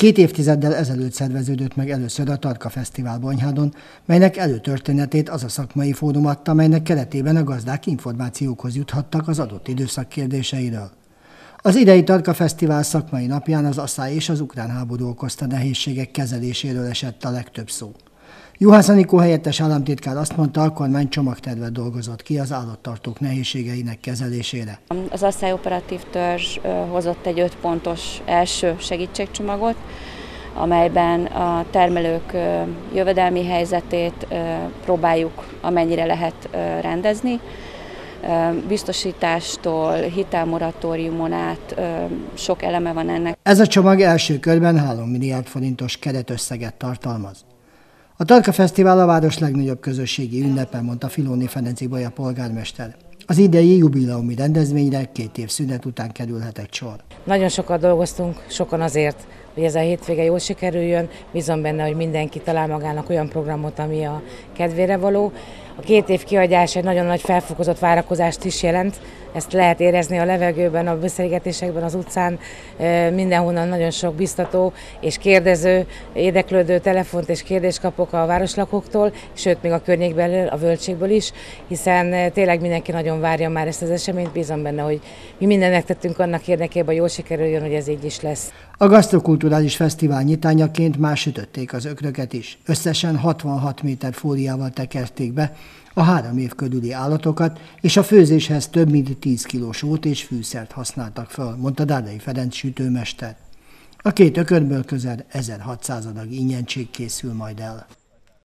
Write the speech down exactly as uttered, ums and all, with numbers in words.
Két évtizeddel ezelőtt szerveződött meg először a Tarka Fesztivál Bonyhádon, melynek előtörténetét az a szakmai fórum adta, melynek keretében a gazdák információkhoz juthattak az adott időszak kérdéseiről. Az idei Tarka Fesztivál szakmai napján az asszály és az ukrán háború okozta nehézségek kezeléséről esett a legtöbb szó. Juhász Anikó helyettes államtitkár azt mondta, a kormány csomagtervet dolgozott ki az állattartók nehézségeinek kezelésére. Az asszály operatív törzs hozott egy öt pontos első segítségcsomagot, amelyben a termelők jövedelmi helyzetét próbáljuk amennyire lehet rendezni. Biztosítástól, hitelmoratóriumon át sok eleme van ennek. Ez a csomag első körben három milliárd forintos keretösszeget tartalmaz. A Tarka Fesztivál a város legnagyobb közösségi ünnepe, mondta Filóni Ferenc Ibolya polgármester. Az idei jubileumi rendezvényre két év szünet után kerülhetett sor. Nagyon sokat dolgoztunk, sokan azért, hogy ez a hétvége jól sikerüljön. Bízom benne, hogy mindenki talál magának olyan programot, ami a kedvére való. A két év kihagyás egy nagyon nagy felfokozott várakozást is jelent. Ezt lehet érezni a levegőben, a beszélgetésekben, az utcán, mindenhonnan nagyon sok biztató és kérdező, érdeklődő telefont és kérdést kapok a városlakóktól, sőt még a környékből, a völgységből is, hiszen tényleg mindenki nagyon várja már ezt az eseményt. Bízom benne, hogy mi mindent megtettünk annak érdekében, hogy jól sikerüljön, hogy ez így is lesz. A gasztrokulturális fesztivál nyitányaként már sütötték az ökröket is. Összesen hatvanhat méter fóliával tekerték be a három év körüli állatokat, és a főzéshez több mint tíz kiló sót és fűszert használtak fel, mondta Dárdai Ferenc sütőmester. A két ökörből közel ezerhatszáz adag ingyentség készül majd el.